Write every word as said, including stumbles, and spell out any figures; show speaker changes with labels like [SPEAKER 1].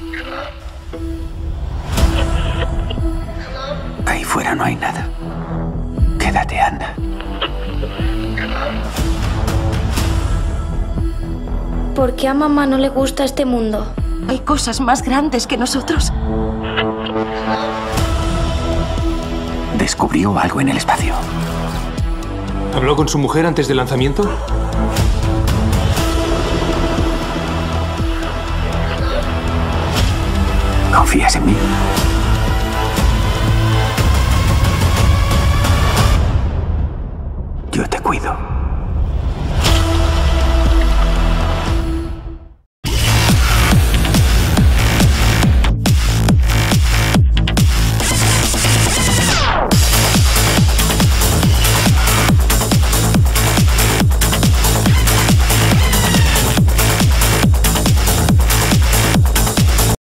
[SPEAKER 1] Ahí fuera no hay nada. Quédate, anda.
[SPEAKER 2] ¿Por qué a mamá no le gusta este mundo?
[SPEAKER 3] Hay cosas más grandes que nosotros.
[SPEAKER 1] Descubrió algo en el espacio.
[SPEAKER 4] ¿Habló con su mujer antes del lanzamiento?
[SPEAKER 1] ¿Confías en mí? Yo te cuido.